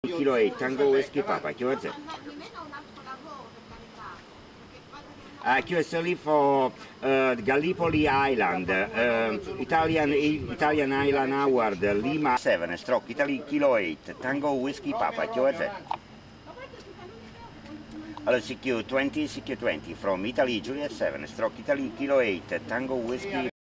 Kilo 8 Tango Whiskey Papa, chi vuoi? QSL for Gallipoli Island, Italian Island Award, Lima 7, Stroke, Italy Kilo 8, Tango Whiskey Papa, chi vuoi? Allora, CQ20, CQ20, from Italy Juliet 7, Stroke, Italy Kilo 8, Tango Whiskey